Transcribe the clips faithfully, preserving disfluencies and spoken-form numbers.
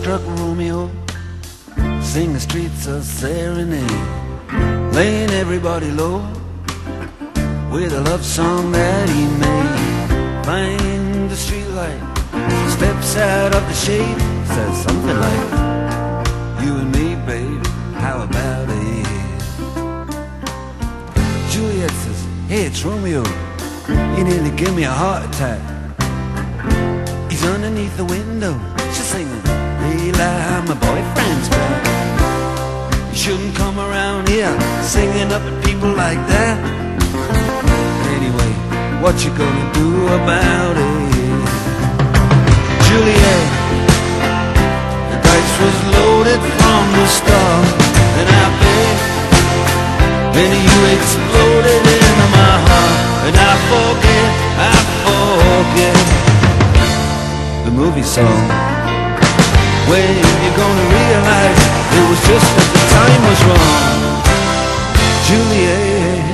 love-struck Romeo sing the streets a serenade, laying everybody low with a love song that he made. Find the streetlight, steps out of the shade, says something like, you and me, babe, how about it? Juliet says, hey, it's Romeo, you nearly gave me a heart attack. He's underneath the window, she's singing, Leila, my boyfriend's back. You shouldn't come around here singing up at people like that. Anyway, what you gonna do about it? Juliet, the dice was loaded from the start, and I bet then you exploded into my heart, and I forget, I forget the movie song. When you're gonna realize it was just that the time was wrong, Juliet.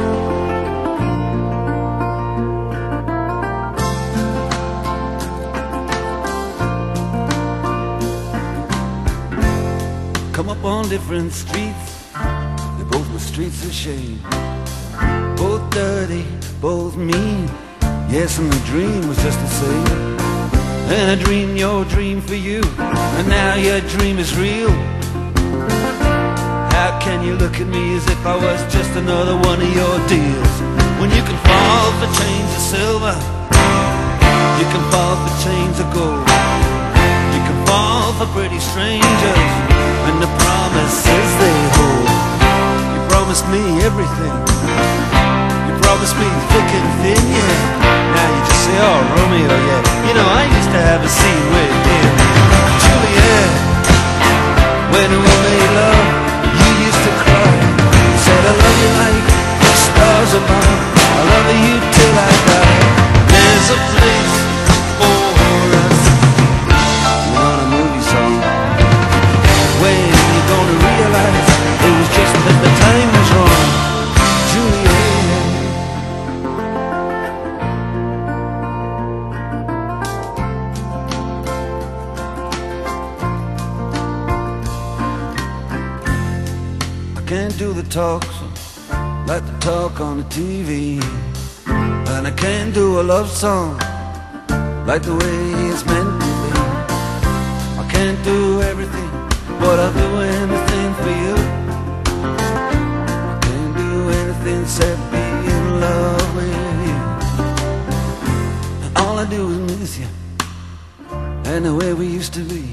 Come up on different streets, they both were streets of shame, both dirty, both mean. Yes, and the dream was just the same. And I dreamed your dream for you, and now your dream is real. How can you look at me as if I was just another one of your deals? When you can fall for chains of silver, you can fall for chains of gold, you can fall for pretty strangers and the promises they hold. You promised me everything, you promised me thick and thin, yeah. Now you just say, oh, Romeo, yeah, you know, I used to have a scene with him. Juliet, when we made love, you used to cry. You said, I love you like the stars above, I love you till I die. There's a place for us. We're on a movie song. When you're gonna realize it was just that the time was wrong, Juliet. Can't do the talk like the talk on the T V, and I can't do a love song like the way it's meant to be. I can't do everything, but I'll do anything for you. I can't do anything except be in love with you. And all I do is miss you and the way we used to be.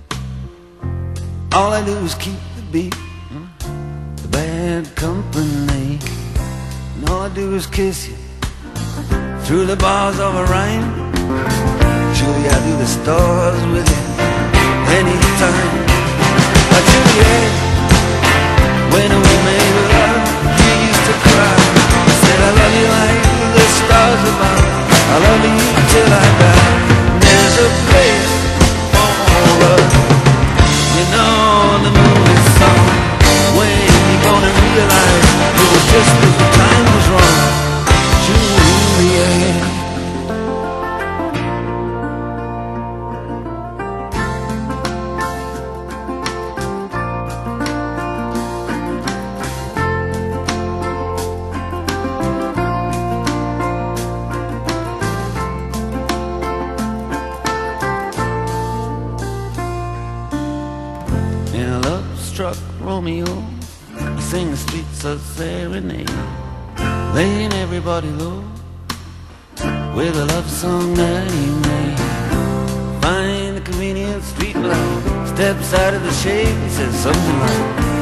All I do is keep the beat, bad company, and all I do is kiss you through the bars of a rhyme. Julie, I do the stars with you anytime. But Juliet, when we made love, you used to cry. You said, I love you like the stars above, I love you till I die. There's a place for us, you know the movie song. When gonna realize it was just that the time was wrong, Juliet. In a love-struck Romeo, sing the streets a serenade, laying everybody low with a love song that he made. Find the convenient street light, steps out of the shade, he says something like,